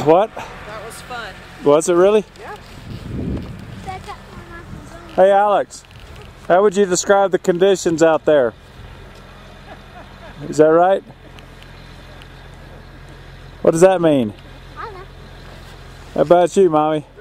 What? That was fun. Was it really? Yeah. Hey Alex, how would you describe the conditions out there? Is that right? What does that mean? I don't know. How about you, Mommy?